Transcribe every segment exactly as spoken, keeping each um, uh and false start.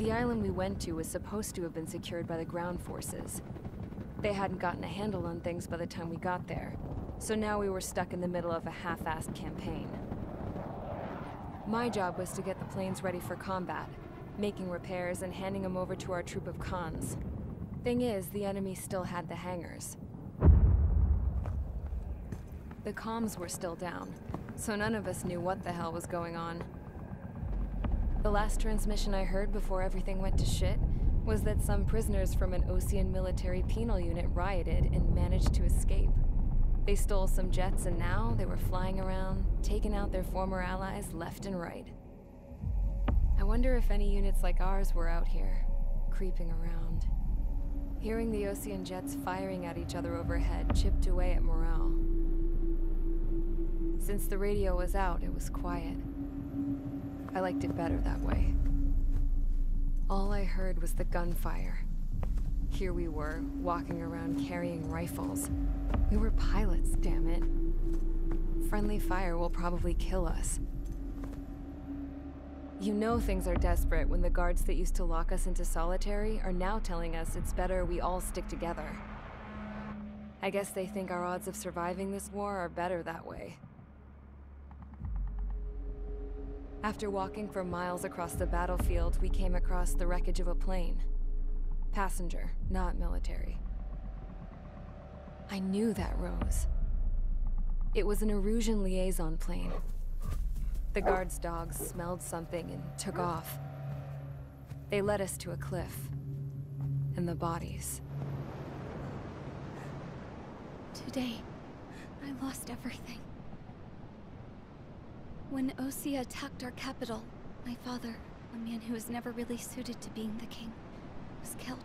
The island we went to was supposed to have been secured by the ground forces. They hadn't gotten a handle on things by the time we got there, so now we were stuck in the middle of a half-assed campaign. My job was to get the planes ready for combat, making repairs and handing them over to our troop of cons. Thing is, the enemy still had the hangars. The comms were still down, so none of us knew what the hell was going on. The last transmission I heard before everything went to shit was that some prisoners from an Osean military penal unit rioted and managed to escape. They stole some jets and now they were flying around, taking out their former allies left and right. I wonder if any units like ours were out here, creeping around. Hearing the Osean jets firing at each other overhead chipped away at morale. Since the radio was out, it was quiet. I liked it better that way. All I heard was the gunfire. Here we were, walking around carrying rifles. We were pilots, damn it. Friendly fire will probably kill us. You know things are desperate when the guards that used to lock us into solitary are now telling us it's better we all stick together. I guess they think our odds of surviving this war are better that way. After walking for miles across the battlefield, we came across the wreckage of a plane. Passenger, not military. I knew that rose. It was an Erusian liaison plane. The guard's dogs smelled something and took off. They led us to a cliff. And the bodies. Today, I lost everything. When Osea attacked our capital, my father, a man who was never really suited to being the king, was killed.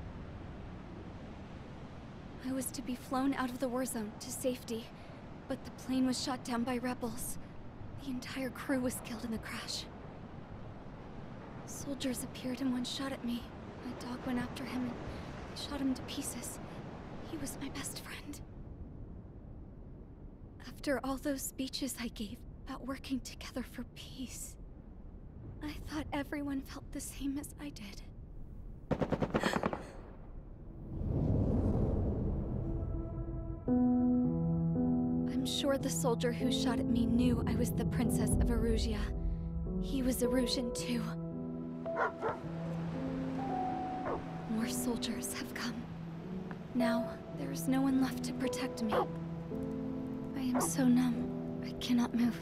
I was to be flown out of the war zone to safety, but the plane was shot down by rebels. The entire crew was killed in the crash. Soldiers appeared and one shot at me. My dog went after him and shot him to pieces. He was my best friend. After all those speeches I gave about working together for peace, I thought everyone felt the same as I did. I'm sure the soldier who shot at me knew I was the Princess of Erusia. He was Erusian too. More soldiers have come. Now, there is no one left to protect me. I am so numb, I cannot move.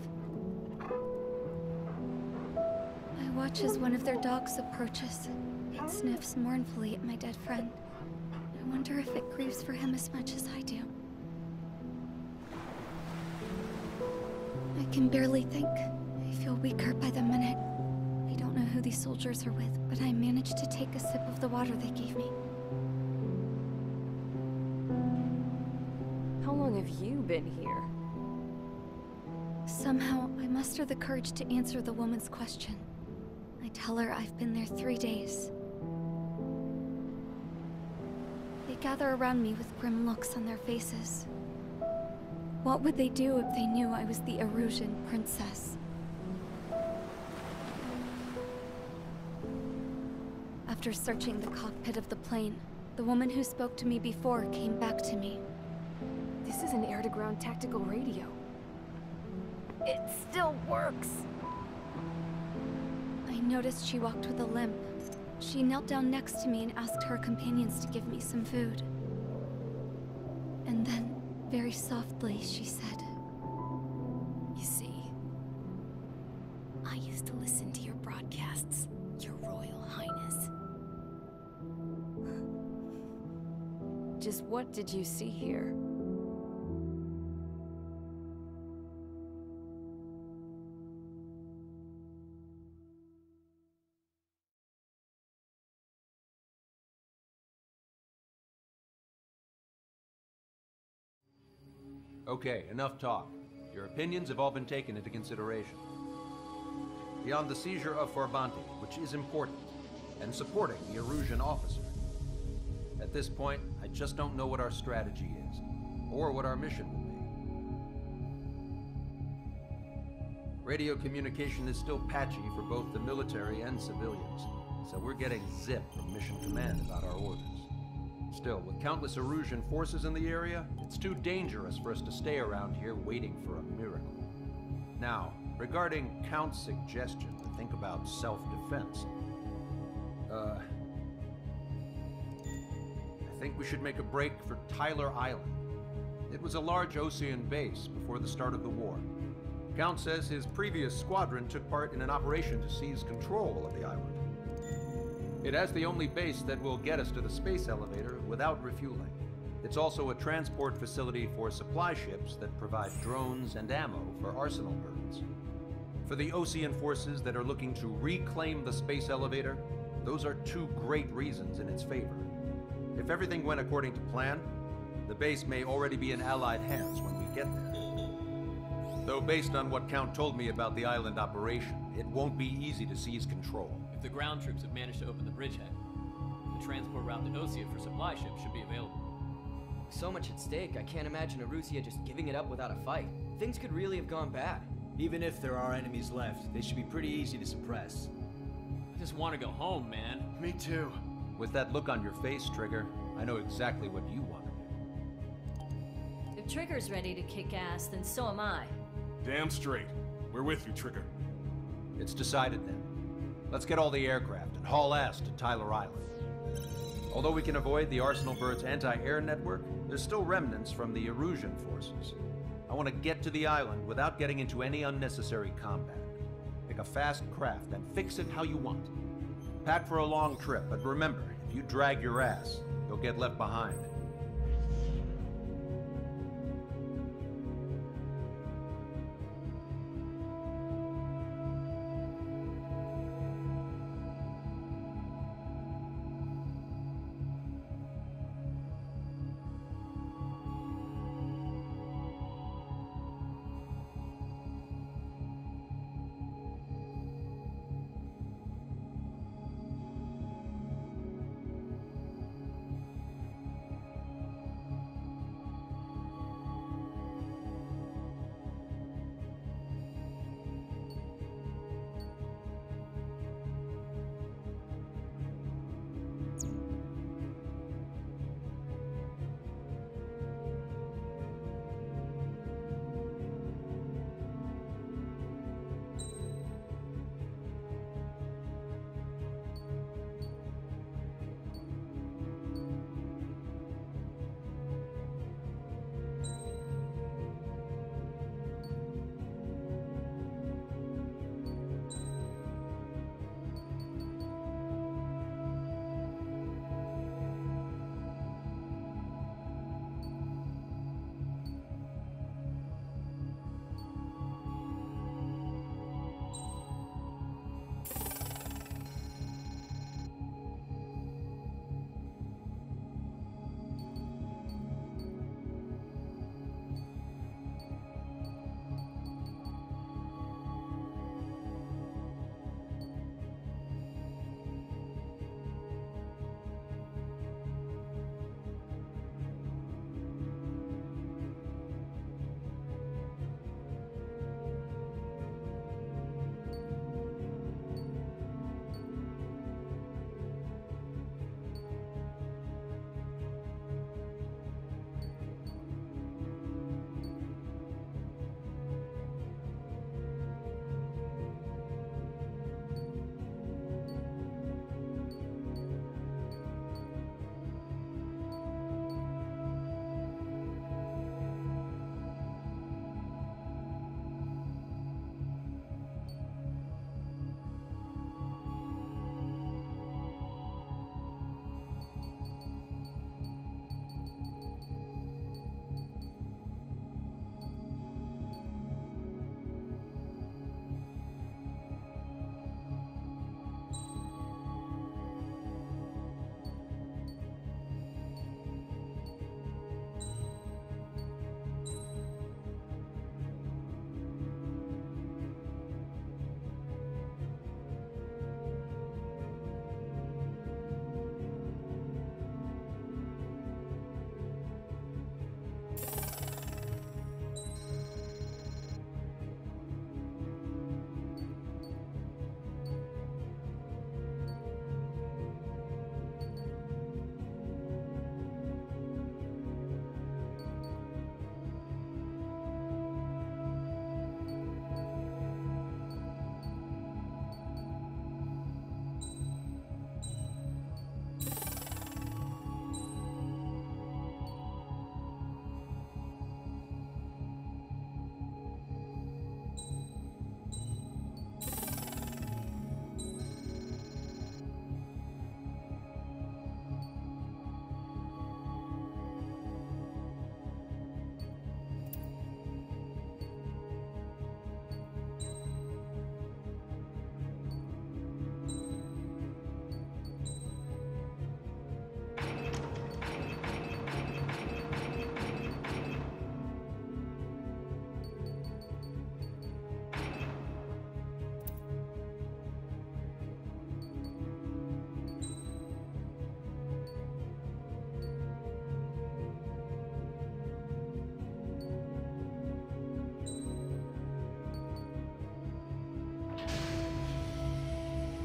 I watch as one of their dogs approaches. It sniffs mournfully at my dead friend. I wonder if it grieves for him as much as I do. I can barely think. I feel weaker by the minute. I don't know who these soldiers are with, but I managed to take a sip of the water they gave me. How long have you been here? Somehow, I muster the courage to answer the woman's question. I tell her I've been there three days. They gather around me with grim looks on their faces. What would they do if they knew I was the Erusian princess? After searching the cockpit of the plane, the woman who spoke to me before came back to me. This is an air-to-ground tactical radio. It still works! I noticed she walked with a limp. She knelt down next to me and asked her companions to give me some food. And then, very softly, she said, "You see, I used to listen to your broadcasts, Your Royal Highness." Just what did you see here? Okay, enough talk. Your opinions have all been taken into consideration. Beyond the seizure of Farbanti, which is important, and supporting the Erusian officer. At this point, I just don't know what our strategy is, or what our mission will be. Radio communication is still patchy for both the military and civilians. so we're getting zip from Mission Command about our orders. Still, with countless Erusian forces in the area, it's too dangerous for us to stay around here waiting for a miracle. Now, regarding Count's suggestion to think about self-defense, uh... I think we should make a break for Tyler Island. It was a large Osean base before the start of the war. Count says his previous squadron took part in an operation to seize control of the island. It has the only base that will get us to the space elevator without refueling. It's also a transport facility for supply ships that provide drones and ammo for arsenal birds. For the Osean forces that are looking to reclaim the space elevator, those are two great reasons in its favor. If everything went according to plan, the base may already be in Allied hands when we get there. Though based on what Count told me about the island operation, it won't be easy to seize control. If the ground troops have managed to open the bridgehead, the transport route to Osea for supply ships should be available. So much at stake, I can't imagine Erusia just giving it up without a fight. Things could really have gone bad. Even if there are enemies left, they should be pretty easy to suppress. I just want to go home, man. Me too. With that look on your face, Trigger, I know exactly what you want to do. If Trigger's ready to kick ass, then so am I. Damn straight. We're with you, Trigger. It's decided then. Let's get all the aircraft and haul ass to Tyler Island. Although we can avoid the Arsenal Bird's anti-air network, there's still remnants from the Erusian forces. I want to get to the island without getting into any unnecessary combat. Pick a fast craft and fix it how you want. Pack for a long trip, but remember, if you drag your ass, you'll get left behind.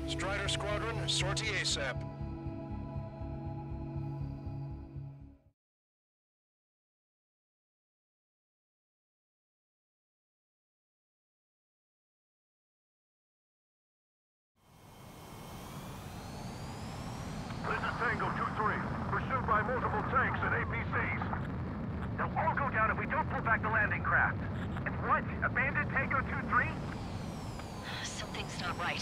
Strider Squadron, sortie ASAP. This is Tango two three, pursued by multiple tanks and A P Cs. They'll all go down if we don't pull back the landing craft. And what? Abandoned Tango two three? Something's not right.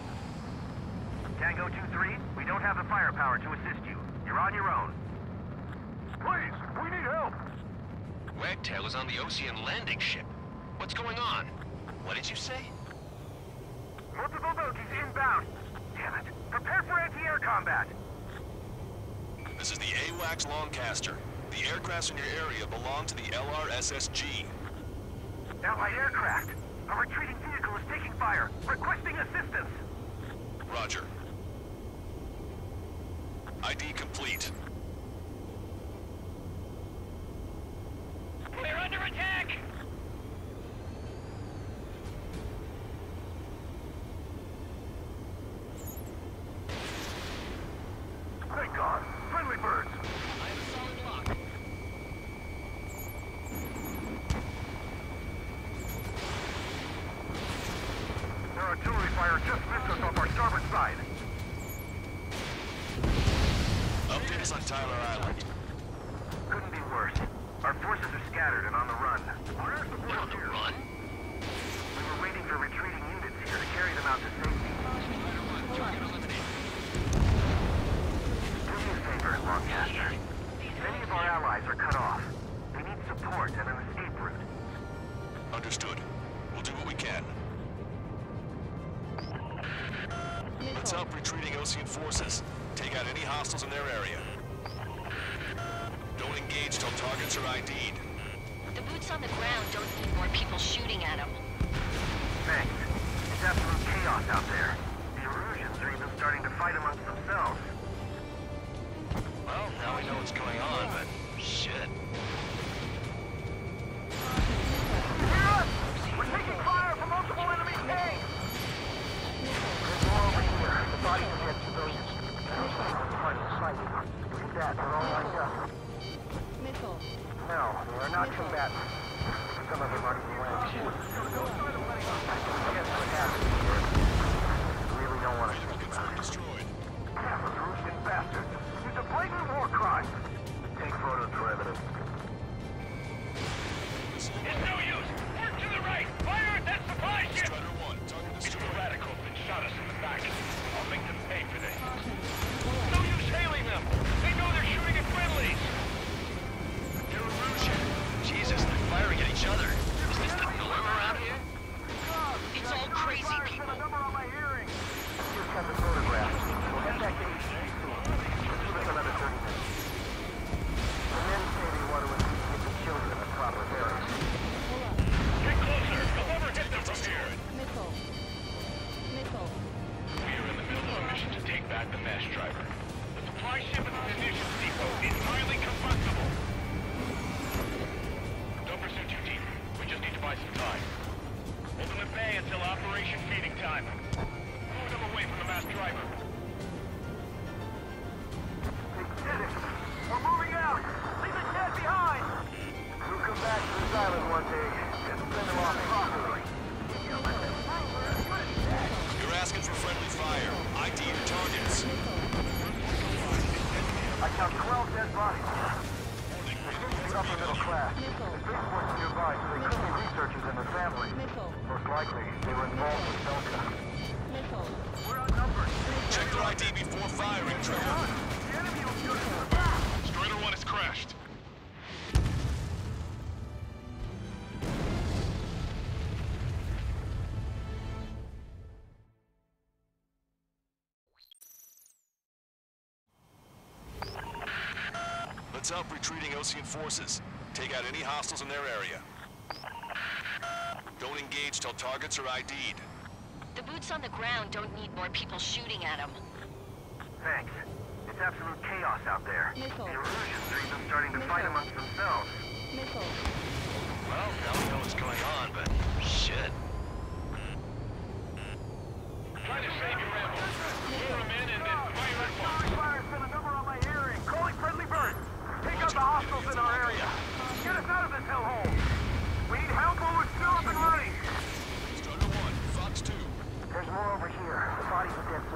Tango two three, we don't have the firepower to assist you. You're on your own. Please, we need help! Wagtail is on the Osean landing ship. What's going on? What did you say? Multiple bogies inbound. Damn it. Prepare for anti-air combat. This is the AWACS Longcaster. The aircrafts in your area belong to the L R S S G. Allied aircraft. A retreating vehicle is taking fire. Requesting assistance. Roger. I D complete. We're under attack! Thank God. Friendly birds. I have a solid lock. Their artillery fire just missed us off our starboard side. Updates on Tyler Island. Couldn't be worse. Our forces are scattered and on the run. Our air support They're on is the here. run? We were waiting for retreating units here to carry them out to safety. Target eliminated. Do me a favor, Longcaster. Many of our allies are cut off. We need support and an escape route. Understood. We'll do what we can. Let's help retreating Osean forces. Take out any hostiles in their area. Don't engage till targets are I D'd. The boots on the ground don't need more people shooting at them. Thanks. It's absolute chaos out there. The Erusians are even starting to fight amongst themselves. Well, now we know what's going on, but shit. Hear us! We're taking fire from multiple enemy tanks! There's more over here. The bodies of dead civilians. Party sighted. Look at that. They're all lined up. Missile. No, they are not combatants. Some of them aren't even wearing shoes. Guess what happened here? We really don't want to think about it. Destroyed. Damn, Erusian bastards. It's a blatant war crime. Take photos for evidence. It's no use! Work to the right! Fire at that supply ship! Strider one, target destroyed. Radicals that shot us in the back. I'll make them pay for this. No use hailing them! They know they're shooting at friendlies! They're Erusian. Jesus, they're firing at each other. Is this the norm around here? It's all crazy people. Just have the photograph. We'll head back to H Q soon. Give us another thirty minutes. The men say they want to at least get the children in the proper area. Get closer! You'll never hit them from here! Missile. Missile. We are in the middle of a mission to take back the mass driver. The supply ship and the munitions depot is highly combustible. Don't pursue too deep. We just need to buy some time. Hold them at bay until Operation Feeding Time. Move them away from the mass driver. We did it! We're moving out! Leave the dead behind! We'll come back to this island one day and send them off properly. You're asking for friendly fire. I D your targets. I count twelve dead bodies. They seem to be upper middle class. The spaceport's nearby, so they could be researchers and their families. Most likely, they were involved with Delta. We're outnumbered. Check their I D before firing, Trevor. The enemy will shoot us in the back. Strider one has crashed. Let's help retreating Osean forces. Take out any hostiles in their area. Don't engage till targets are I D'd. The boots on the ground don't need more people shooting at them. Thanks. It's absolute chaos out there. Missile. The Erusians are even starting to fight Missile. amongst themselves. Missile. Well, now we know what's going on, but shit. Try to save your ammo.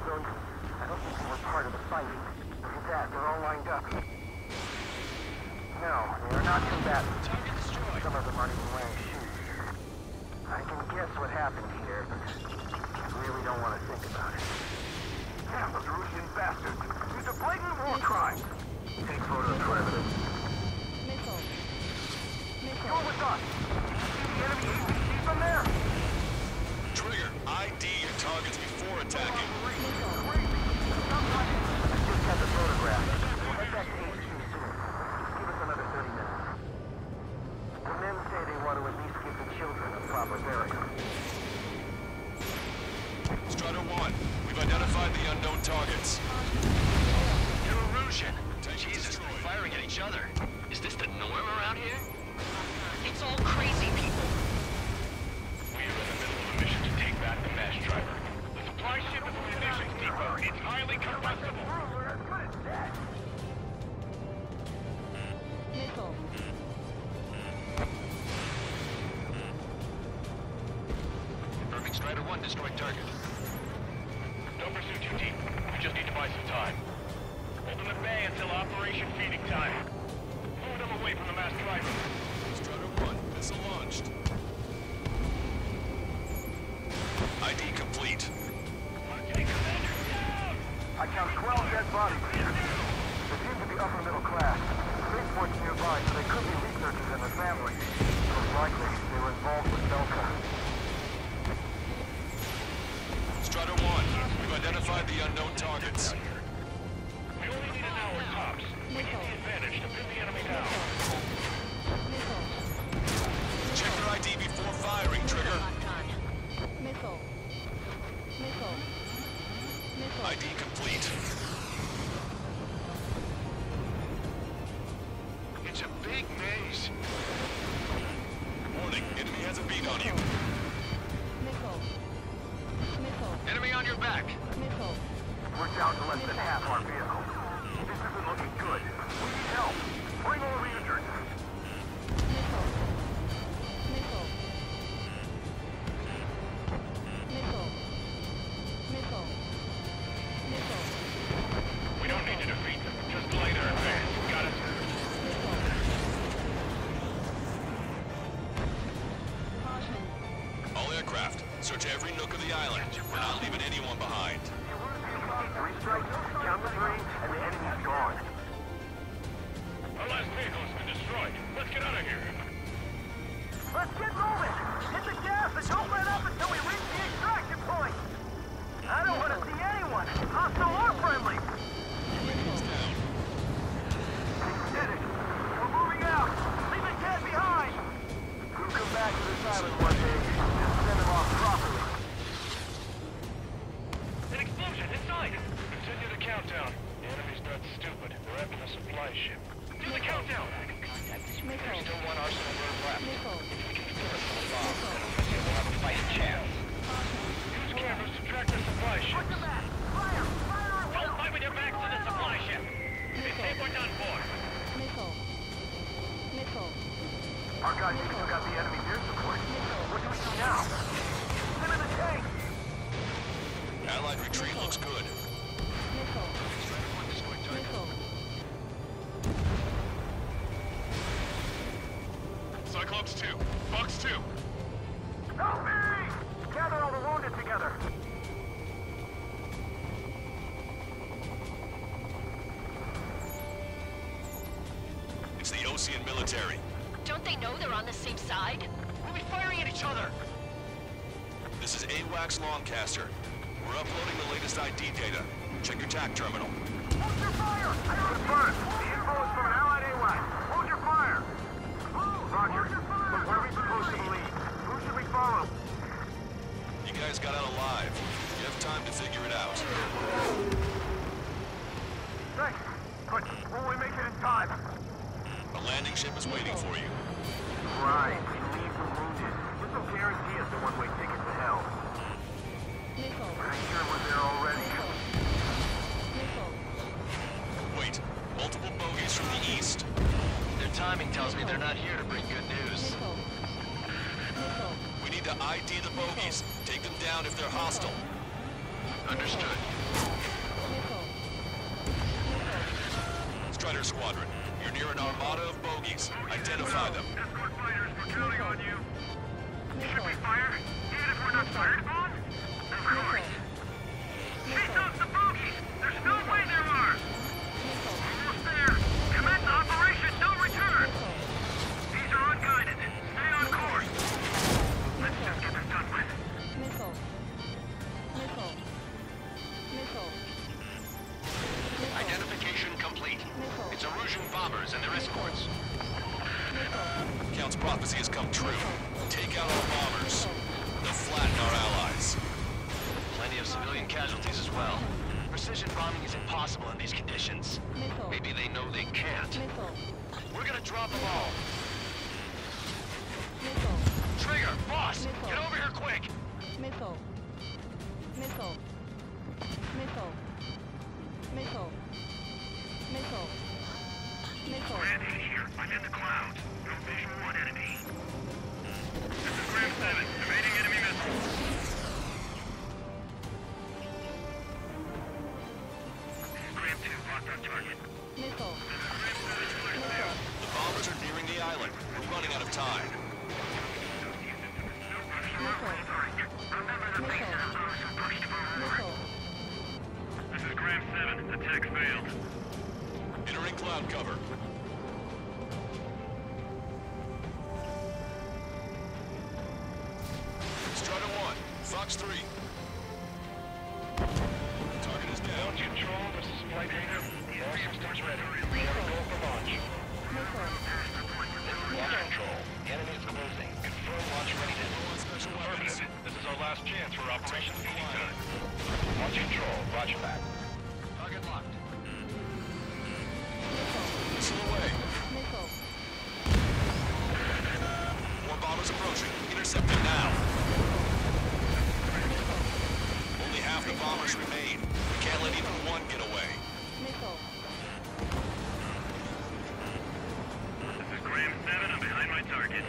Those, I don't think they were part of the fight. Look at that, they're all lined up. No, they are not combatants. Some of them aren't even wearing shoes. I can guess what happened here, but I really don't want to think about it. Damn, those Russian bastards. It's a blatant war crime. Take photos for evidence. Missile. Missile. Go with us. See the enemy A P C from there? Trigger, I D your targets before attacking. I just got the photograph. We'll head back to H Q soon. Just give us another thirty minutes. The men say they want to at least give the children a proper burial. Strider one, we've identified the unknown targets. They're Erusian. Jesus, they're firing at each other. Is this the norm around here? It's all crazy people. We are in the middle of a mission to take back the mass driver. The supply ship is a munitions depot. It's highly combustible. Missile. Confirming Strider one destroyed target. Don't pursue too deep. We just need to buy some time. Hold them at bay until Operation Feeding Time. Move them away from the mass driver. Strider one, missile launched. I D complete. I count twelve dead bodies here. They seem to be upper middle class. Spaceport's nearby, so they could be researchers and their families. Most likely, they were involved with Belka. Strider one, we've identified the unknown targets. We only need an hour tops. We need the advantage to pin the enemy down. Check their I D before firing, Trigger. Missile. Missile. Missile. I D complete. It's a big maze. Warning, enemy has a beat on you. Missile. Missile. Enemy on your back. Missile. We're down to less than half our vehicle. This isn't looking good. We need help. Bring all the injured. Missile. Missile. Missile. Missile. Missile. We don't need to defeat them. Just delay their advance. Got it? Missile. Caution. All aircraft, search every nook of the island. We're not leaving anyone behind. Three strikes, count the three, and the enemy's gone. Our last vehicle has been destroyed. Let's get out of here. Let's get moving! Hit the gas and don't let up until we reach the extraction point! I don't want to see anyone, hostile or friendly! We did it! We're moving out! Leave the cat behind! We'll come back to this island one day and send them off properly. An explosion inside! Continue the countdown. The enemy's not stupid. They're after the supply ship. Do the countdown! Missile. There's still one arsenal bird left. Missile. If we can secure it from the bomb, then we'll have a fighting chance. Use cameras to track the supply ship. Put them back! Fire! Fire at will! Don't fight with your back to the supply ship! They say we're done for. Missile. Missile. Our guys even still got the enemy air support. What do we do now? Get in the tank! Allied retreat looks good. Missile. Missile. Cyclops two. Fox two. Help me! Gather all the wounded together. It's the Osean military. Don't they know they're on the same side? We'll be firing at each other! This is AWACS Longcaster. We're uploading the latest I D data. Check your T A C terminal. Hold your fire! I confirm. The info is from an allied AWACS. Hold your fire! Roger. But what are we supposed to believe? Who should we follow? You guys got out alive. You have time to figure it out. Thanks. But will we make it in time? A landing ship is waiting for you. Right. We leave the wounded. This will guarantee us a one-way ticket to hell. Missile. Pretty sure we're there already. Missile. Wait, multiple bogies from the east. Their timing tells me they're not here to bring good news. Missile. Missile. We need to I D the bogies. Take them down if they're hostile. Understood. Strider Squadron, you're near an armada of bogies. Identify them. Escort fighters, we're counting on you. Should we fire? Even if we're not fired upon? Of course. Chase off the bogies! There's no way there are! Almost there! Commence operation, no return! These are unguided. Stay on course. Let's just get this done with. Missile. Missile. Missile. Identification complete. It's Erusian bombers and their escorts. Count's prophecy has come true. Take out our bombers. They'll flatten our allies. Plenty of civilian casualties as well. Precision bombing is impossible in these conditions. Maybe they know they can't. We're gonna drop them all. Trigger, boss, get over here quick! Missile. Missile. Missile. Missile. Missile. Missile. Randy here. I'm in the cloud. No vision one enemy. This is Graham seven. Evading enemy missiles. This is Graham two. Locked on target. Missile. Missile. The bombers are nearing the island. We're running out of time. This is Graham seven. Attack failed. Entering cloud cover. Strider one, Fox three. Target is down. Launch control, this is Flight Hater. All systems ready. We have a go for launch. Launch control. The enemy is closing. Confirm launch readiness. Affirmative. This is our last chance for Operation Phoenix Time. Launch control. Roger that. Target locked. Missile away. Missile. More bombers approaching. Intercept them now. Only half the bombers remain. We can't let even one get away. Missile. This is Graham seven. I'm behind my target.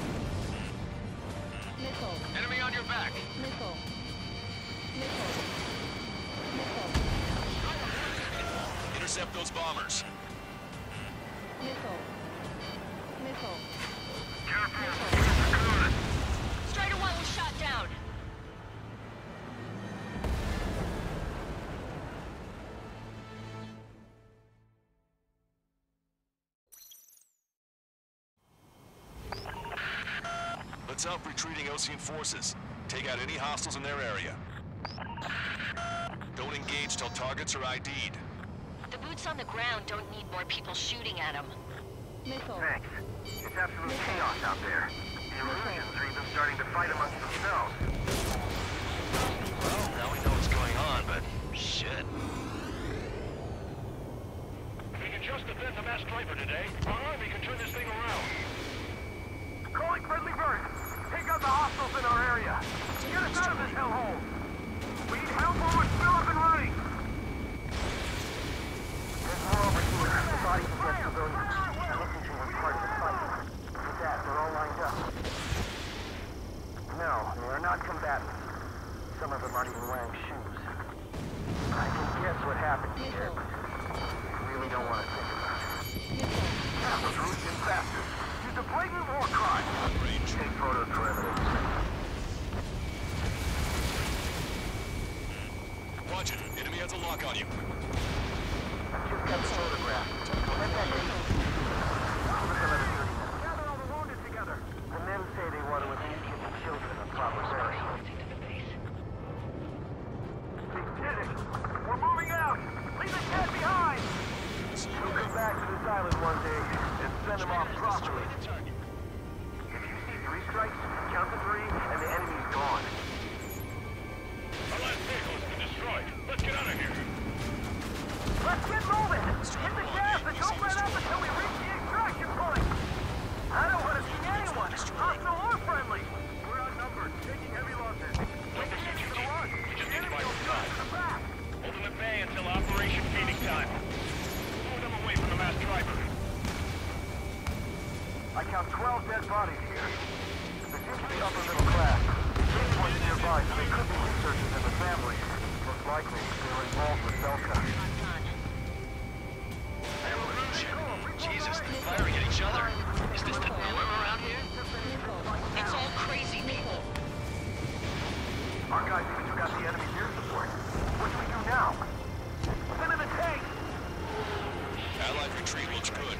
Missile. Enemy on your back. Missile. Missile. Missile. Intercept those bombers. Missile. Missile. Careful. Strider one was shot down. Let's help retreating Osean forces. Take out any hostiles in their area. Don't engage till targets are I D'd. The boots on the ground don't need more people shooting at them. Missile. Thanks. It's absolute chaos out there. The Erusians are even starting to fight amongst themselves. Well, now we know what's going on, but shit. We can just defend the mass striper today. Our army can turn this thing around. Calling friendly bird. Take out the hostiles in our area. Get us out of this hellhole. We need help or we're still up and running. There's more over here. The bodies of dead civilians. Infantry was part of the fight. With that, they're all lined up. No, they are not combatants. Some of them aren't even wearing shoes. I can guess what happened here, but I really don't want to think about it. That was Russian bastards. Use a blatant war crime. Take photos for evidence. Watch it. Enemy has a lock on you. Just got the photograph. Let that be. Give us another thirty minutes. Gather all the wounded together. The men say they want to at least get the children on proper burial. We did it! We're moving out! Leave the dead behind! We'll come back to this island one day and send them off properly. If you see three strikes, count to three, and the enemy's gone. Our last vehicle has been destroyed. Let's get out of here. Let's get moving! Hit the gas and don't let up until we reach the extraction point! I don't want to see anyone, hostile or friendly! We're outnumbered, taking heavy losses. Don't pursue G T. We just need to buy some time. Hold them at bay until Operation Phoenix Time. Move them away from the mass driver. I count twelve dead bodies here. They seem to be upper middle class. Three points nearby, so they could be researchers and the families. Most likely they're involved with Belka. Jesus, they're firing at each other. Is this the norm around here? It's all crazy people. Our guys even took out the enemy's air support. What do we do now? Send in the tank! Allied retreat looks good.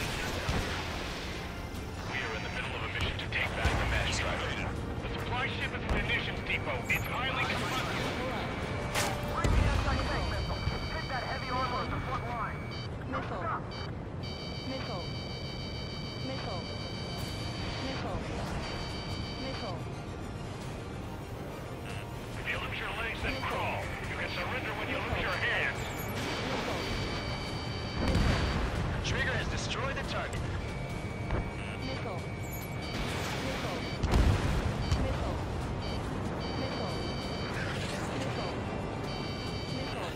We are in the middle of a mission to take back the Mesh. The supply ship is a munitions depot. It's highly combustible. Bring the anti-tank missile. Hit that heavy armor at the front line. Missile. Missile. Missile. Missile. Missile. If you lose your legs, then crawl. You can surrender when you lose your hands. Trigger has destroyed the target. Missile. Missile. Missile. Missile. Missile. Missile.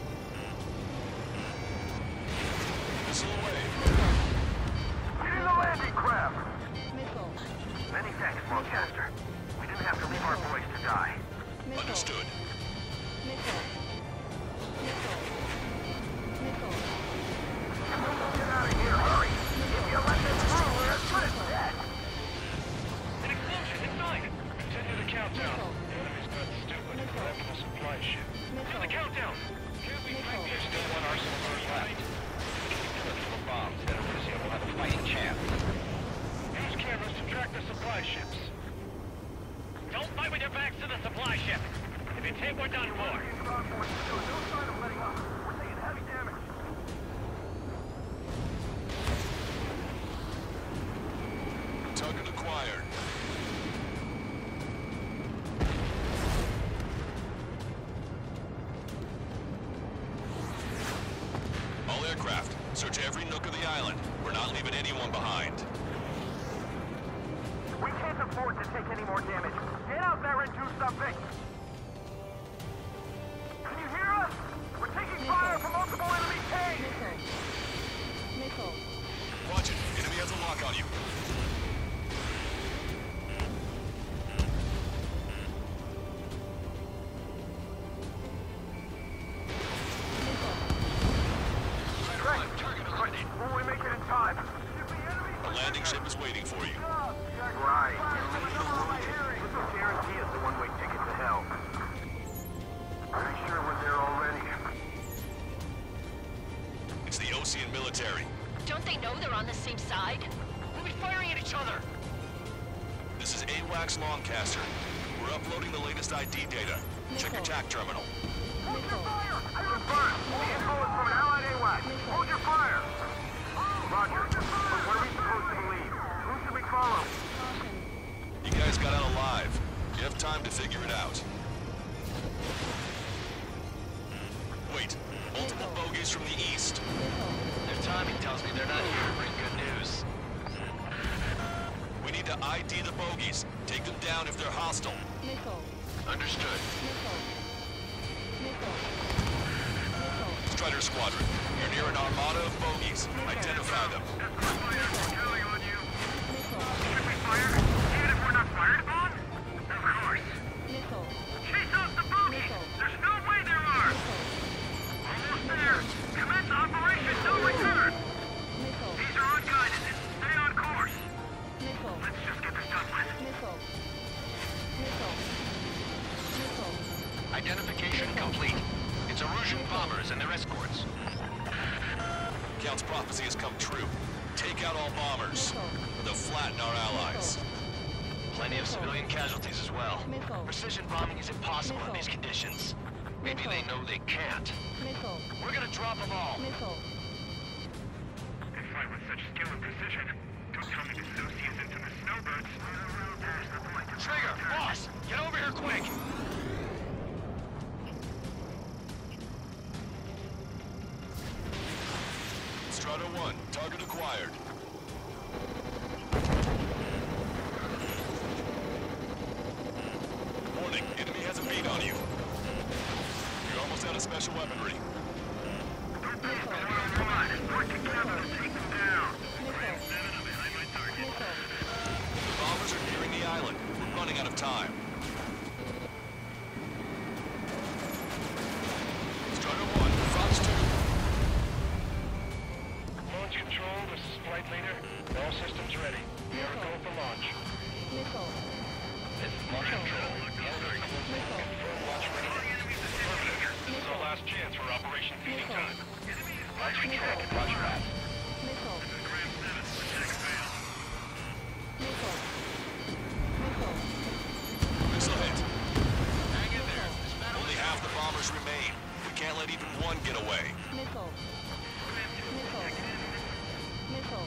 Missile away. Get in the landing craft! Missile. Many thanks, Longcaster. We didn't have to leave our boys to die. Missile. Understood. Missile. Missile. Missile. Get out of here, hurry! If you let them through, we're as good as dead! An explosion inside. Continue the countdown. The enemy's got stupid and grabbing the supply ship. Do the countdown. Can't we find there's still one arsenal left? The bombs that Arisia will have a fighting chance. Use cameras to track the supply ships. Don't fight with your backs to the supply ship. If it's hit, we're done for. No sign of letting up. We're taking heavy damage. Target acquired. All aircraft, search every nook of the island. We're not leaving anyone behind. We can't afford to take any more damage. Get out there and do something! Can you hear us? We're taking fire from multiple enemy tanks! Missile. Missile. Watch it. Enemy has a lock on you. Will we make it in time? The landing ship is waiting for you. Right. This will guarantee us the one-way ticket to hell. Pretty sure we're there already. It's the Osean military. Don't they know they're on the same side? We'll be firing at each other. This is AWACS Longcaster. We're uploading the latest I D data. Check your T A C terminal. Hold your fire! Confirm! The info is from an allied AWACS. Hold your fire! Roger. But what are we supposed to believe? Who should we follow? You guys got out alive. You have time to figure it out. Wait. Multiple bogies from the east. Their timing tells me they're not here to bring good news. We need to I D the bogies. Take them down if they're hostile. Missile. Understood. Missile. Missile. Strider Squadron, you're near an armada of bogies. Identify them. Counting on you. Should we fire? Even if we're not fired upon? Of course. Missile. Chase out the bogies! There's no way there are! Almost there! Commence Operation No Return! Missile. These are unguided. Stay on course! Missile. Let's just get this done with. Missile. Missile. Missile. Identification complete. It's Erusian bombers and their escorts. Count's prophecy has come true. Take out all bombers. They'll flatten our allies. Plenty of civilian casualties as well. Missile. Precision bombing is impossible in these conditions. Maybe they know they can't. Missile. We're gonna drop them all. Missile. They fight with such skill and precision. Don't tell me this Lucy is into the snowbirds. Trigger, boss, get over here quick. Strider one, target acquired. Warning, enemy has a beat on you. You're almost out of special weaponry. Don't be one-on-one. Work together to take them down. Missile. Behind my target. Missile. The bombers are nearing the island. We're running out of time. Let's retract and watch your eyes. Missile. Missile. Missile. Missile hit. Hang in there. This battle Only half the bombers remain. We can't let even one get away. Missile. Missile. Missile.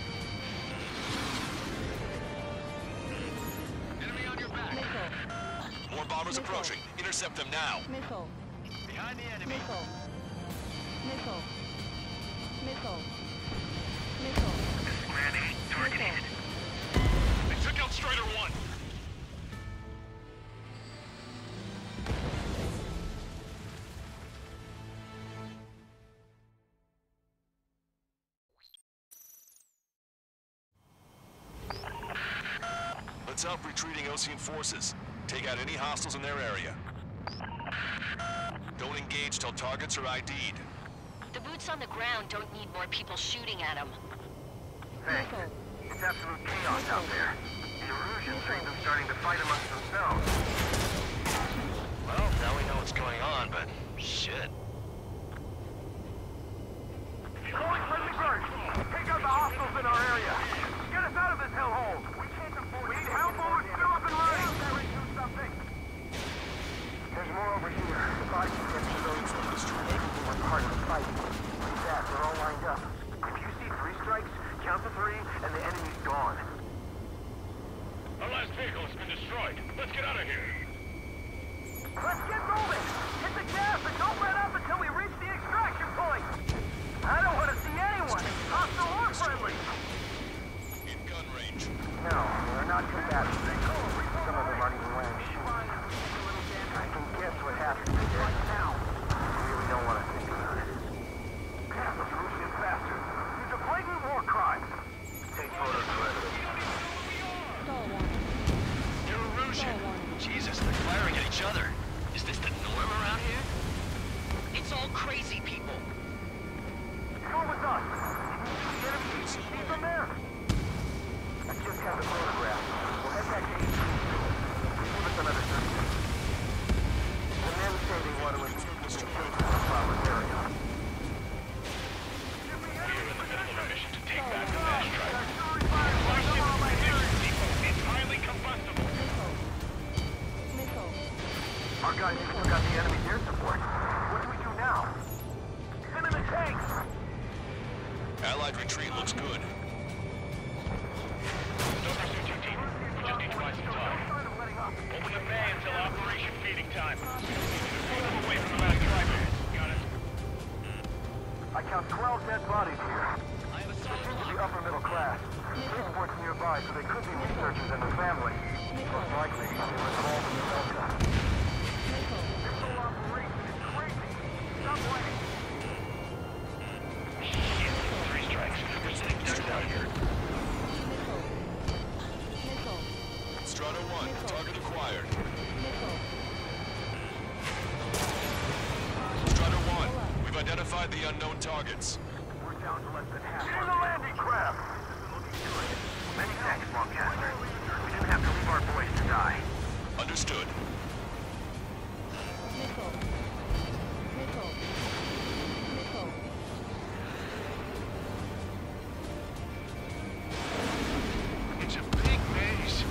enemy on your back. Missile. More bombers Missile. approaching. Intercept them now. Missile. Behind the enemy. Missile. Missile. Missile. Missile. Grand eight targeted. They took out Strider one. Let's help retreating Osean forces. Take out any hostiles in their area. Don't engage till targets are I D'd. The boots on the ground don't need more people shooting at them. Thanks. It's absolute chaos out there. The Erusians are even starting to fight amongst themselves. Well, now we know what's going on, but shit. Calling friendly birds! Take out the hostiles in our area! Get us out of this hellhole! We can't afford We need help or we're still up and running! Do something! There's more over here. If I can get to those, maybe we were part of the fight. Like that, they're all lined up. If you see three strikes, count to three, and the enemy's gone. Our last vehicle has been destroyed. Let's get out of here. Let's get moving! Hit the gas and don't let up until we reach the extraction point! I don't want to see anyone, hostile or friendly! In gun range. No, they're not combatants. Some of them aren't even wearing shoes. I can guess what happened to this. I really don't want to think about it. Pass the Erusian bastards. These are blatant war crimes. Take photos for evidence. Stall one. They're Erusian. Jesus, they're firing at each other. Is this the norm around here? It's all crazy people. Come with us. The enemy, see them there. I just have the photograph. We'll head back to H Q. Give us another thirty minutes. The men say they want to investigate the shape of the flower area. We're in the middle of a mission to take back the Nash Tribe. It's highly combustible. Missile. Missile. Our guys just took out the enemy's air support. What do we do now? Send in the tanks! Allied retreat looks good. Don't pursue too deep. We just need to buy some time. Open the bay until Operation Feeding Time. Move them away from the last tribe. Got it. I count twelve dead bodies here. I have a They seem to be upper middle class. Spaceport's nearby, so they could be researchers and their families. Most likely, they were involved in the Delta. Missile. This whole operation is crazy. Stop waiting. Shit. Three strikes. We're sitting ducks out here. Missile. Missile. Strata one, target acquired. Missile. Strata one, we've identified the unknown targets. We're down to less than half. Get in the landing craft! This is looking good. Many thanks, Longcaster. We didn't have to leave our boys to die. Understood. Missile. Missile. Missile. It's a big base.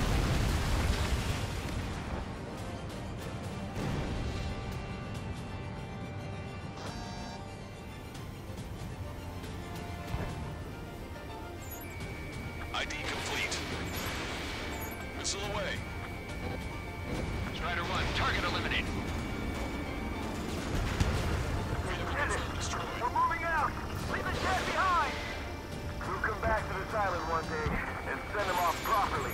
I D complete. Missile away. Strider one, target eliminated. We did it! We're moving out! Leave the jet behind! We'll come back to this island one day and send them off properly.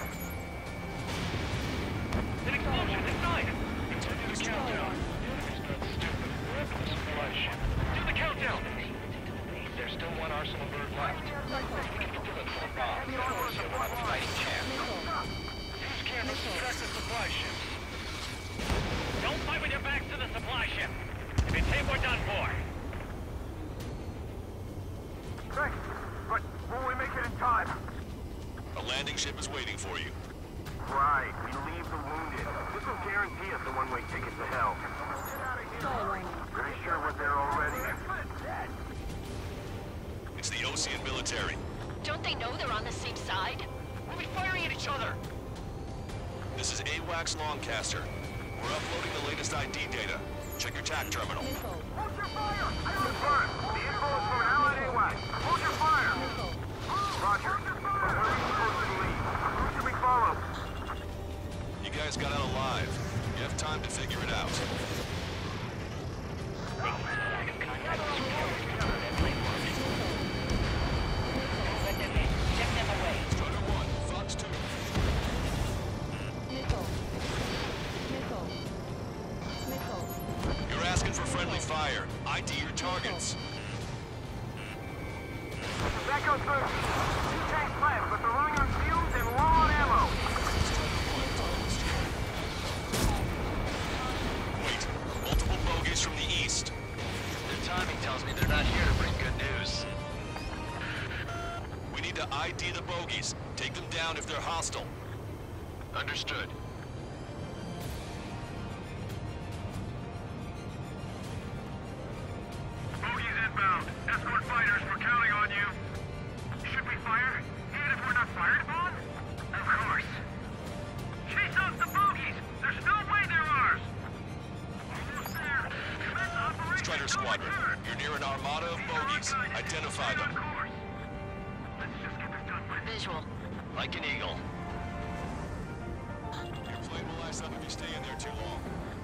An explosion inside! Continue the countdown. Enemy's not stupid. We're up in the supply ship. Do the countdown! There's still one Arsenal bird left. We can kill it for a bomb. So we'll have a fighting chance. Use cameras to track the supply ship. Don't fight with your backs to the supply ship. If it's hit, we're done for. Thanks, but will we make it in time? A landing ship is waiting for you. Right, we leave the wounded. This will guarantee us a one-way ticket to hell. Stall one. Pretty sure we're there already. WAX Longcaster. We're uploading the latest I D data. Check your TAC terminal. Hold your fire! I confirm. The info is from Allied AWACS. Hold your fire! Roger. Where are we supposed to leave? Who should we follow? You guys got out alive. You have time to figure it out. Strider one, Fox two. You're asking for friendly fire. I D your targets. That goes through. Two tanks left, but they're running on fumes and low on ammo. Wait, multiple bogies from the east. Their timing tells me they're not here to bring good news. We need to I D the bogies. Take them down if they're hostile. Understood. Bogies inbound. Escort fighters, we're counting on you. Should we fire? Even if we're not fired upon? Of course. Chase out the bogies! There's no way they're ours! Almost there. Commence Operation Strider Squadron, you're near an armada of bogies. Identify them. Let's just get this done with. Visual. Like an eagle. Your plane will ice up if you stay in there too long.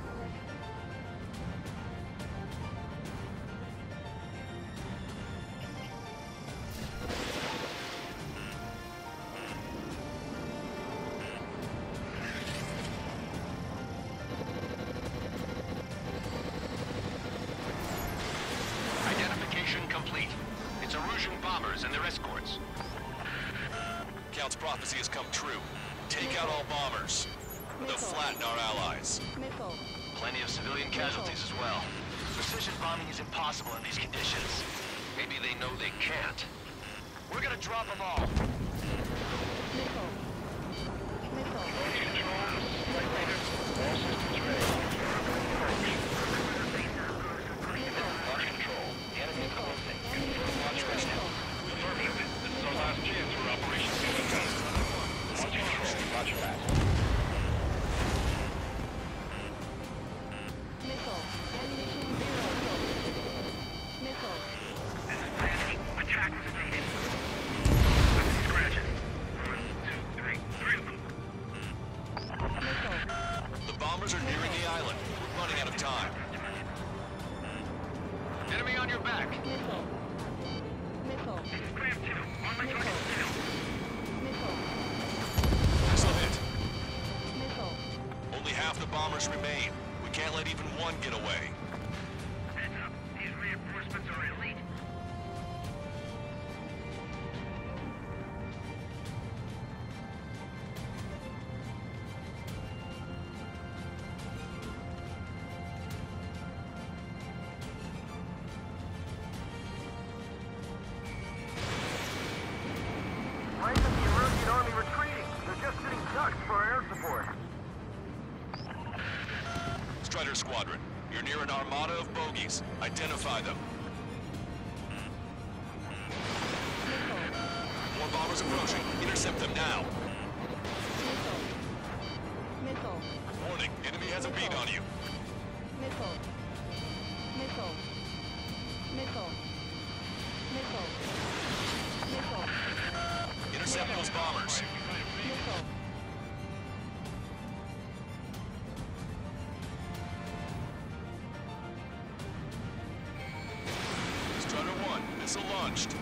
Identification complete. It's Erusian bombers and their escorts. Count's prophecy has come true. Take out all bombers. They'll flatten our allies. Plenty of civilian casualties as well. Precision bombing is impossible in these conditions. Maybe they know they can't. We're gonna drop them all. Launch control. The enemy is closing. Confirm launch right now. Affirmative. This is our last chance for Operation Suicide. Launch control. Roger that. Attack was stated. Scratch it. One, two, three. Three of them. The bombers are nearing the island. We're running out of time. Enemy on your back. Graham two. On my target two. Missile hit. Only half the bombers remain. We can't let even one get away. Heads up. These reinforcements are elite. Why isn't the Erusian army retreating? They're just sitting ducks for air support. Strider Squadron, you're near an armada of bogies. Identify them. More bombers approaching. Intercept them now. Warning, enemy has a beat on you. Intercept those bombers. Strider one, missile launched.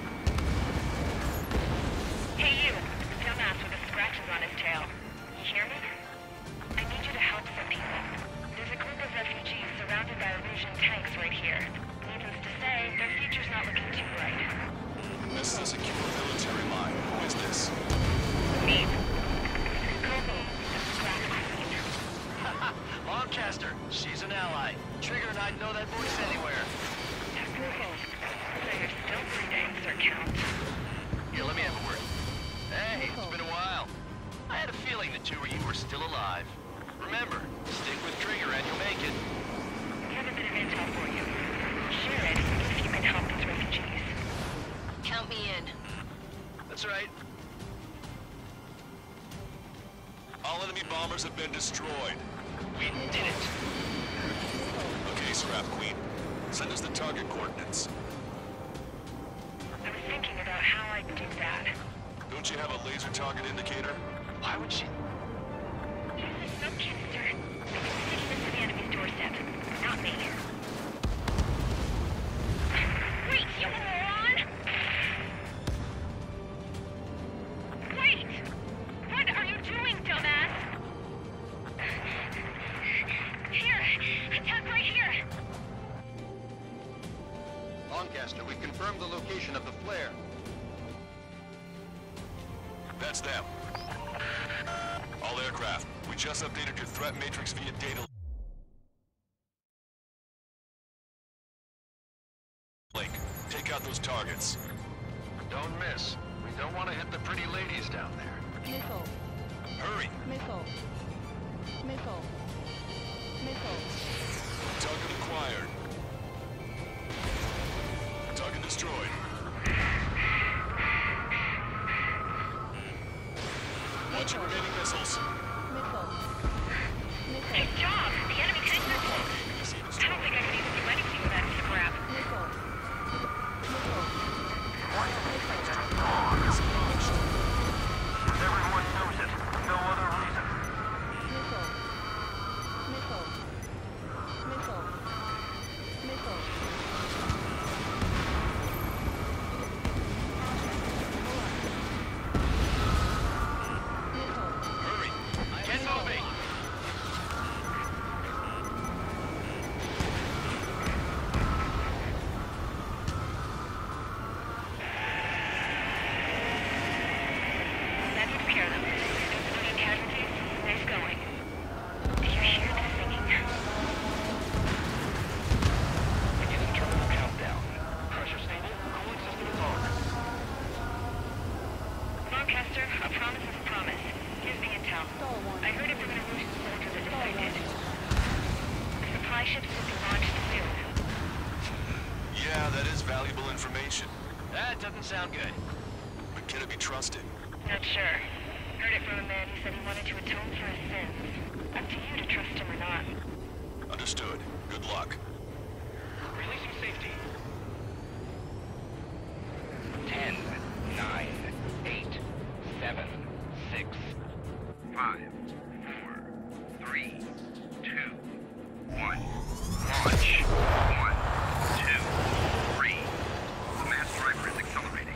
Hey you, dumbass with the scratches on his tail. You hear me? I need you to help some people. There's a group of refugees surrounded by Erusian tanks right here. Needless to say, their future's not looking too bright. This is a secure military line. Who is this? Me. Kobo, the Scratch Queen. Longcaster. She's an ally. Trigger and I'd know that voice anywhere. Kobo. So you're still free to insert count. Here, let me have a word. Hey, it's been a while. I had a feeling the two of you were still alive. Remember, stick with Trigger and you'll make it. I have a bit of intel for you. Share it if you can help these refugees. Count me in. That's right. All in enemy bombers have been destroyed. We did it. Okay, Scrap Queen. Send us the target coordinates. I was thinking about how I'd do that. Don't you have a laser target indicator? Why would she? Use the smoke canister. I can stick this to the enemy's doorstep. Not me. Wait, you moron! Wait! What are you doing, dumbass? Here! Attack right here! Lancaster, we confirmed the location of the flare. That's them. All aircraft, we just updated your threat matrix via data link. Take out those targets. Don't miss. We don't want to hit the pretty ladies down there. Missile. Hurry! Missile. Missile. Missile. Target acquired. Target destroyed. Watch your remaining missiles. Missile. Missile. Good job! The enemy tanks are close. I don't think I can even do anything with that scrap. Missile. Missile. Everyone knows it. No other reason. Missile. Missile. Missile. Missile. Hurry! Get moving! That takes care of them. Including casualties. Nice going. Do you hear the singing? Beginning terminal countdown. Pressure stable. Cooling system is on. Lancaster, a promise is a promise. Here's the intel. I heard it from an Erusian soldier that defected. Supply ships will be launched soon. Yeah, that is valuable information. That doesn't sound good. But can it be trusted? Not sure. Heard it from a man who said he wanted to atone for his sins. Up to you to trust him or not. Understood. Good luck. Releasing safety. Ten, nine, eight, seven, six, five, four, three, two, one. Launch. One, two, three. The mass driver is accelerating.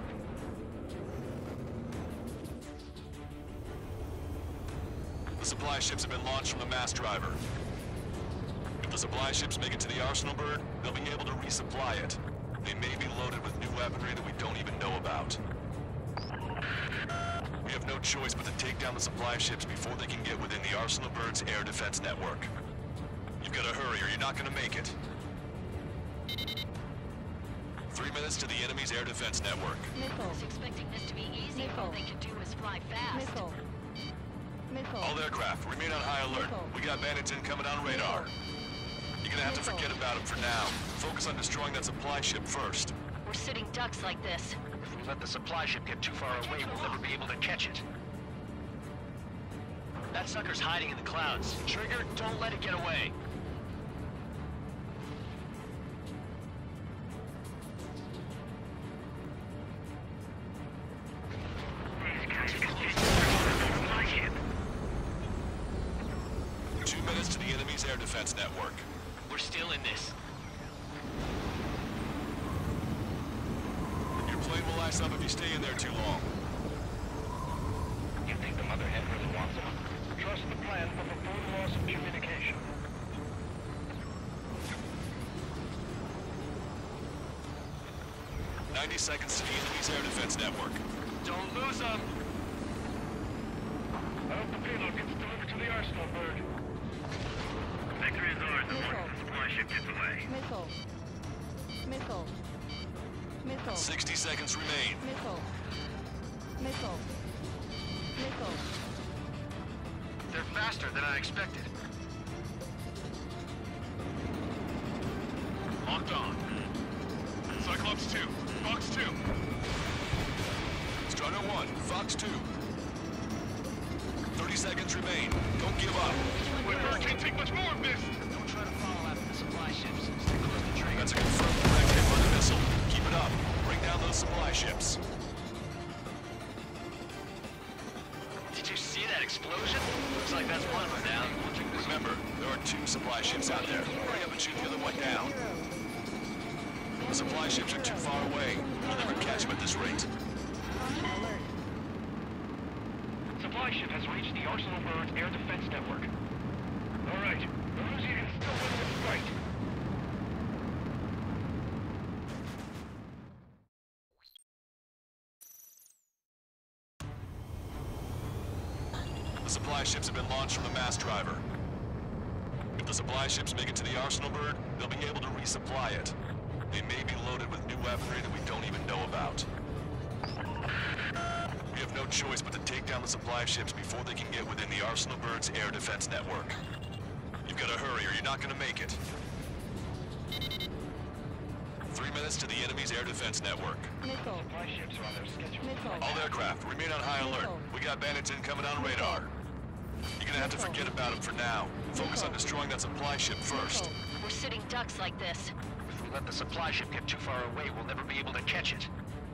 The supply ships have been launched from the mass driver. If the supply ships make it to the Arsenal Bird, they'll be able to resupply it. They may be loaded with new weaponry that we don't even know about. We have no choice but to take down the supply ships before they can get within the Arsenal Bird's air defense network. You've got to hurry or you're not going to make it. Three minutes to the enemy's air defense network. Missile. was expecting this to be easy. Missile. All they could do was fly fast. Missile. Missile. All aircraft, remain on high alert. Missile. We got bandits incoming on radar. You're gonna have to Missile. forget about them for now. Focus on destroying that supply ship first. We're sitting ducks like this. If we let the supply ship get too far away, we'll never be able to catch it. That sucker's hiding in the clouds. Trigger, don't let it get away. Two minutes to the enemy's air defense network. We're still in this. Your plane will ice up if you stay in there too long. You think the mother hen really wants them? Trust the plan for the full loss of communication. Ninety seconds to the enemy's air defense network. Don't lose them! I hope the payload gets delivered to the Arsenal Bird. Victory is ours as long as the supply ship gets away. Missile. Missile. Missile. Sixty seconds remain. Missile. Missile. Missile. They're faster than I expected. Locked on. Cyclops two. Fox two. Strider one. Fox two. thirty seconds remain. Don't give up. We can't take much more of this! Don't try to follow after the supply ships. Stay close to trigger. That's a confirmed direct hit by the missile. Keep it up. Bring down those supply ships. Did you see that explosion? Looks like that's one of them down. Remember, there are two supply ships out there. Hurry up and shoot the other one down. The supply ships are too far away. We'll never catch them at this rate. Supply ship has reached the Arsenal Birds air defense network. All right, Erusia can still win this fight. The supply ships have been launched from the mass driver. If the supply ships make it to the Arsenal Bird, they'll be able to resupply it. They may be loaded with new weaponry that we don't even know about. We have no choice but to take down the supply ships before they can get within the Arsenal Bird's air defense network. You've got to hurry or you're not going to make it. Three minutes to the enemy's air defense network. Missile. Supply ships are on their schedule. Missile. All aircraft, remain on high alert. We got bandits incoming on radar. You're gonna have to forget about them for now. Focus on destroying that supply ship first. We're sitting ducks like this. If we let the supply ship get too far away, we'll never be able to catch it.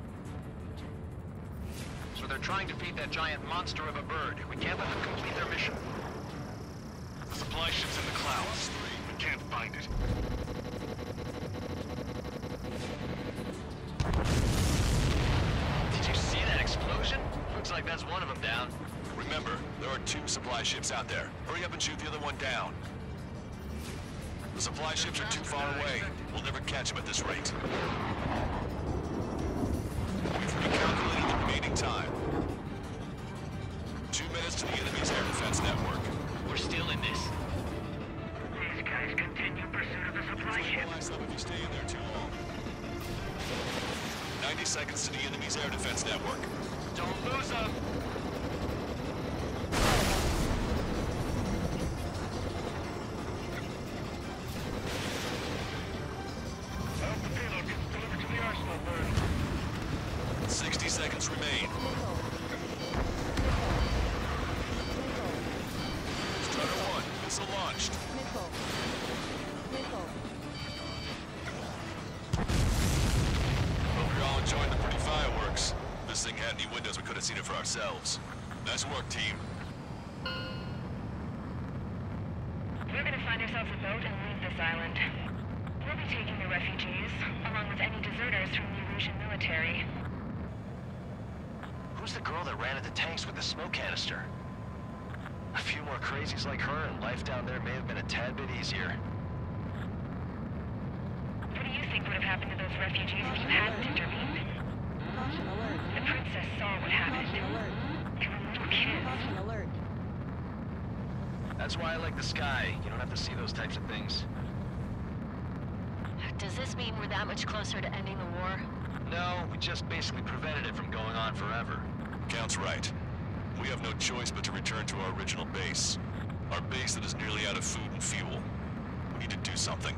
So they're trying to feed that giant monster of a bird. We can't let them complete their mission. The supply ship's in the clouds. We can't find it. Did you see that explosion? Looks like that's one of them down. Remember, there are two supply ships out there. Hurry up and shoot the other one down. The supply ships are too far away. We'll never catch them at this rate. We've recalculated the remaining time. Two minutes to the enemy's air defense network. We're still in this. These guys continue pursuit of the supply ship. If you stay in there too long. ninety seconds to the enemy's air defense network. Don't lose them! sixty seconds remain. Strutter one, missile launched. Missile. Missile. Hope you're all enjoying the pretty fireworks. If this thing had any windows, we could have seen it for ourselves. Nice work, team. We're gonna find ourselves a boat and leave this island. We'll be taking the refugees, along with any deserters from the Erusian military. Who's the girl that ran at the tanks with the smoke canister? A few more crazies like her, and life down there may have been a tad bit easier. What do you think would have happened to those refugees if you hadn't intervened? Caution alert. The princess saw what happened. Caution alert. They were little kids. Caution alert. That's why I like the sky. You don't have to see those types of things. Does this mean we're that much closer to ending the war? No, we just basically prevented it from going on forever. Count's right. We have no choice but to return to our original base. Our base that is nearly out of food and fuel. We need to do something.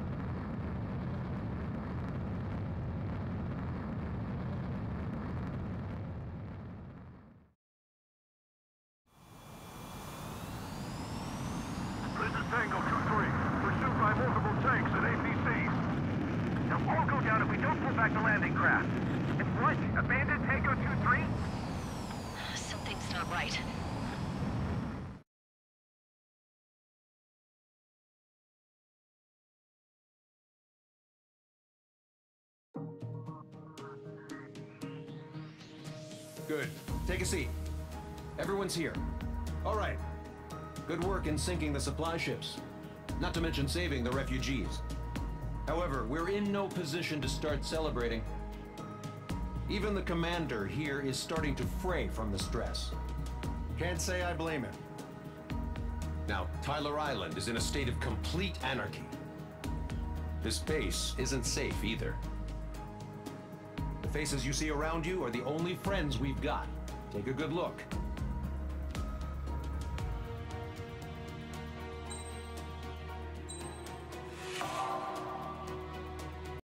This is Tango two three. Pursued by multiple tanks and A P Cs. They'll all go down if we don't pull back the landing craft. If what? Abandoned Tango two three? Something's not right. Good. Take a seat. Everyone's here. All right. Good work in sinking the supply ships. Not to mention saving the refugees. However, we're in no position to start celebrating. Even the commander here is starting to fray from the stress. Can't say I blame him. Now, Tyler Island is in a state of complete anarchy. This base isn't safe either. The faces you see around you are the only friends we've got. Take a good look.